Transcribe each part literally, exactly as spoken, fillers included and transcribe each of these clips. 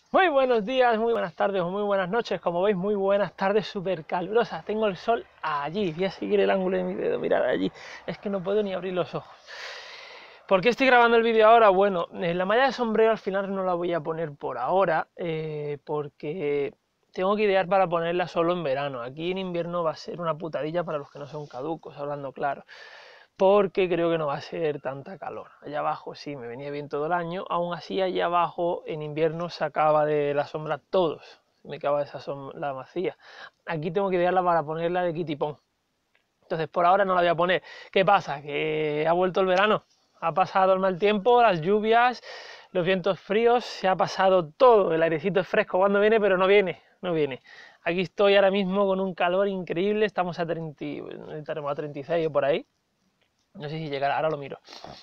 Muy buenos días, muy buenas tardes o muy buenas noches. Como veis, muy buenas tardes súper calurosas. Tengo el sol allí. Voy a seguir el ángulo de mi dedo. Mirad allí. Es que no puedo ni abrir los ojos. ¿Por qué estoy grabando el vídeo ahora? Bueno, eh, la malla de sombrero al final no la voy a poner por ahora eh, porque tengo que idear para ponerla solo en verano. Aquí en invierno va a ser una putadilla para los que no son caducos, hablando claro. Porque creo que no va a ser tanta calor. Allá abajo sí, me venía bien todo el año, aún así allá abajo en invierno sacaba de la sombra todos, me quedaba esa sombra vacía. Aquí tengo que idearla para ponerla de kitipón. Entonces por ahora no la voy a poner. ¿Qué pasa? Que ha vuelto el verano, ha pasado el mal tiempo, las lluvias, los vientos fríos, se ha pasado todo, el airecito es fresco cuando viene, pero no viene, no viene. Aquí estoy ahora mismo con un calor increíble, estamos a treinta, estaremos a treinta y seis o por ahí. No sé si llegará, ahora lo miro.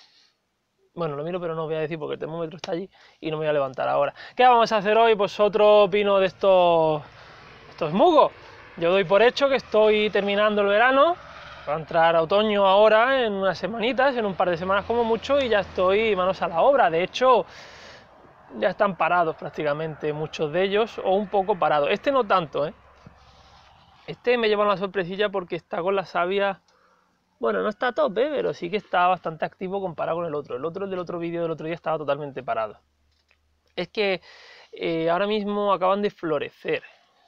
Bueno, lo miro, pero no os voy a decir porque el termómetro está allí y no me voy a levantar ahora. ¿Qué vamos a hacer hoy? Pues otro pino de estos, estos musgos. Yo doy por hecho que estoy terminando el verano. Va a entrar otoño ahora, en unas semanitas, en un par de semanas como mucho, y ya estoy manos a la obra. De hecho, ya están parados prácticamente muchos de ellos, o un poco parados. Este no tanto, ¿eh? Este me lleva una sorpresilla porque está con la savia. Bueno, no está a tope, pero sí que está bastante activo comparado con el otro. El otro, el del otro vídeo del otro día estaba totalmente parado. Es que eh, ahora mismo acaban de florecer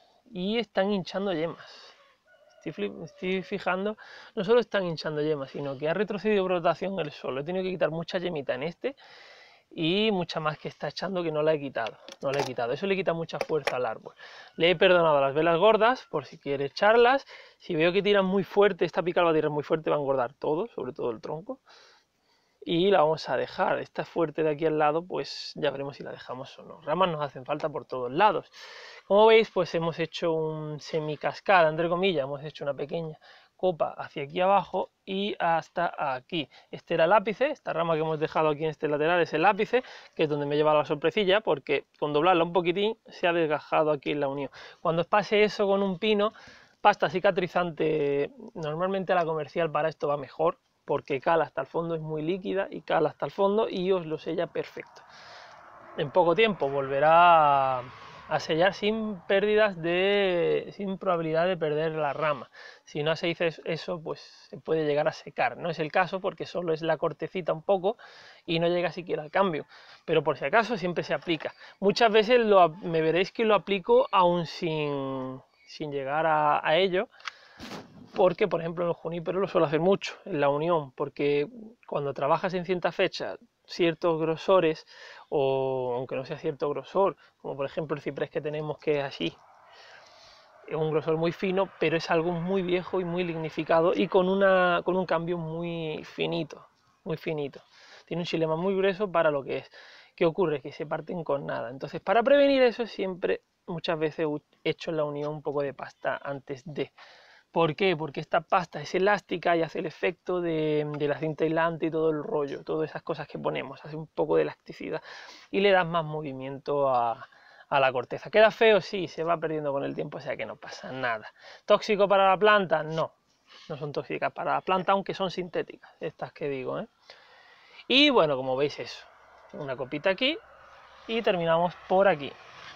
y están hinchando yemas. Estoy, estoy fijando, no solo están hinchando yemas, sino que ha retrocedido brotación el sol. He tenido que quitar mucha yemita en este y mucha más que está echando que no la he quitado. No la he quitado. Eso le quita mucha fuerza al árbol. Le he perdonado las velas gordas por si quiere echarlas. Si veo que tiran muy fuerte, esta pica va a tirar muy fuerte, va a engordar todo, sobre todo el tronco. Y la vamos a dejar. Esta fuerte de aquí al lado, pues ya veremos si la dejamos o no. Ramas nos hacen falta por todos lados. Como veis, pues hemos hecho un semicascada, entre comillas, hemos hecho una pequeña copa hacia aquí abajo y hasta aquí. Este era el ápice, esta rama que hemos dejado aquí en este lateral es el ápice, que es donde me lleva la sorpresilla, porque con doblarla un poquitín se ha desgajado aquí en la unión. Cuando os pase eso con un pino, pasta cicatrizante, normalmente la comercial para esto va mejor, porque cala hasta el fondo, es muy líquida y cala hasta el fondo y os lo sella perfecto. En poco tiempo volverá a sellar sin pérdidas de, sin probabilidad de perder la rama. Si no hacéis eso, pues se puede llegar a secar. No es el caso porque solo es la cortecita un poco y no llega siquiera al cambio. Pero por si acaso siempre se aplica. Muchas veces lo, me veréis que lo aplico aún sin, sin llegar a, a ello. Porque, por ejemplo, en los juníperos lo suelo hacer mucho, en la unión, porque cuando trabajas en cierta fecha, ciertos grosores, o aunque no sea cierto grosor, como por ejemplo el ciprés que tenemos que es así, es un grosor muy fino, pero es algo muy viejo y muy lignificado y con, una, con un cambio muy finito, muy finito. Tiene un xilema muy grueso para lo que es. ¿Qué ocurre? Que se parten con nada. Entonces, para prevenir eso, siempre, muchas veces he hecho en la unión un poco de pasta antes de... ¿Por qué? Porque esta pasta es elástica y hace el efecto de, de la cinta aislante y todo el rollo, todas esas cosas que ponemos, hace un poco de elasticidad y le das más movimiento a, a la corteza. ¿Queda feo? Sí, se va perdiendo con el tiempo, o sea que no pasa nada. ¿Tóxico para la planta? No, no son tóxicas para la planta, aunque son sintéticas, estas que digo, ¿eh? Y bueno, como veis eso, una copita aquí y terminamos por aquí.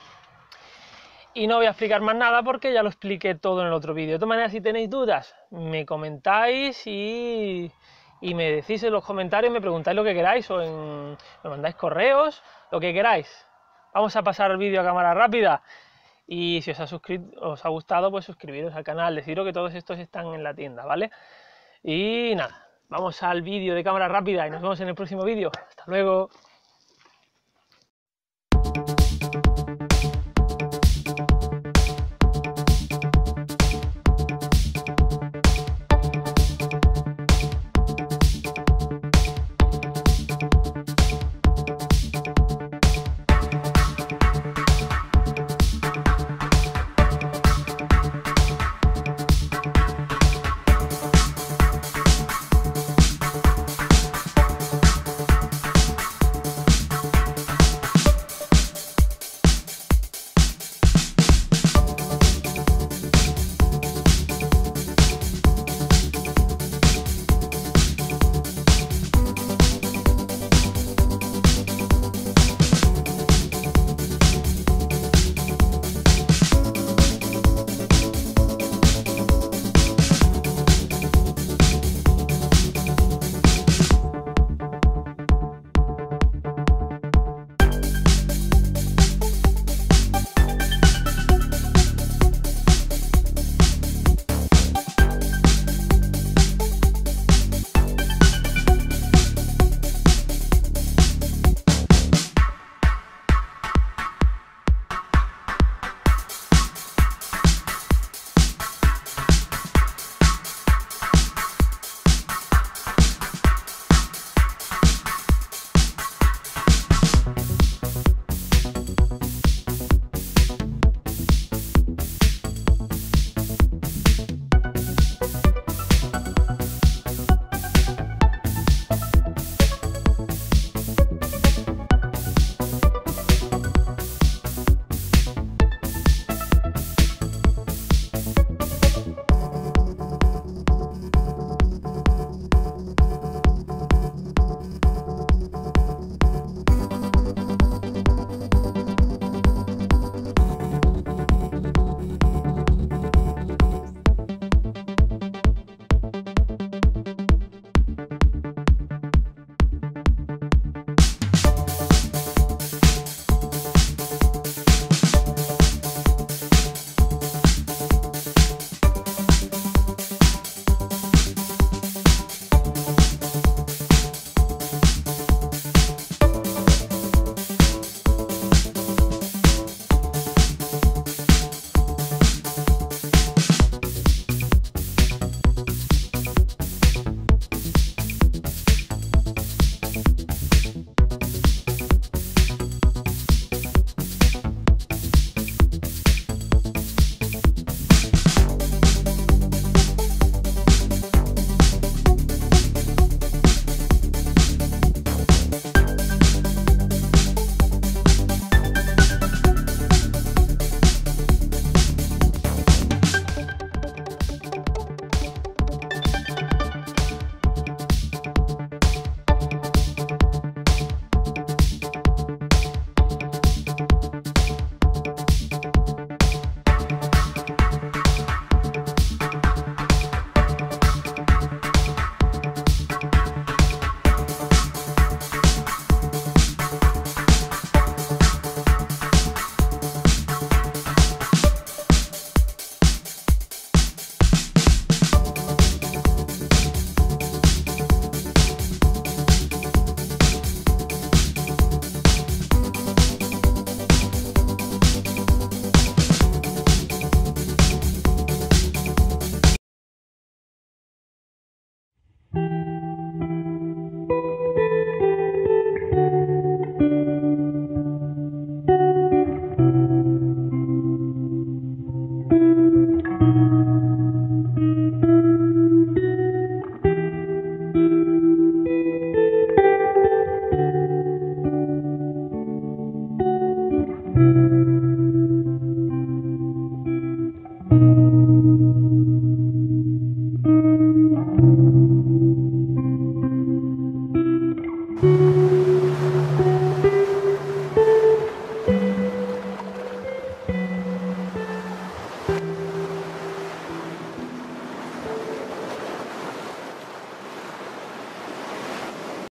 Y no voy a explicar más nada porque ya lo expliqué todo en el otro vídeo. De todas maneras, si tenéis dudas, me comentáis y, y me decís en los comentarios, me preguntáis lo que queráis o en, me mandáis correos, lo que queráis. Vamos a pasar el vídeo a cámara rápida. Y si os ha, os ha gustado, pues suscribiros al canal, deciros que todos estos están en la tienda, ¿vale? Y nada, vamos al vídeo de cámara rápida y nos vemos en el próximo vídeo. Hasta luego.